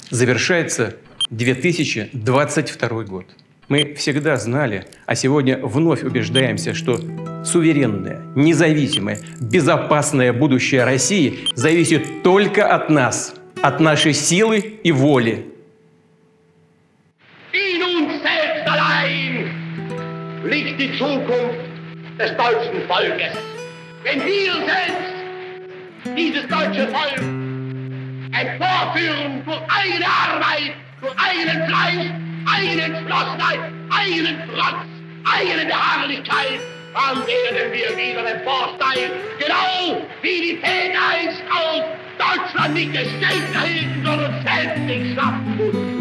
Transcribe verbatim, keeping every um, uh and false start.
Завершается две тысячи двадцать второй год. Мы всегда знали, а сегодня вновь убеждаемся, что суверенное, независимое, безопасное будущее России зависит только от нас, от нашей силы и воли. In uns selbst allein liegt die Zukunft des deutschen Volkes. Wenn wir selbst dieses deutsche Volk emporführen durch eigene Arbeit, durch eigenen Fleiß, eigene Entschlossenheit, eigenen Trotz, eigene Beharrlichkeit, dann werden wir wieder emporsteigen, genau wie die Väter einst aus Deutschland nicht des Gelders hielten, sondern selbst nicht schaffen mussten.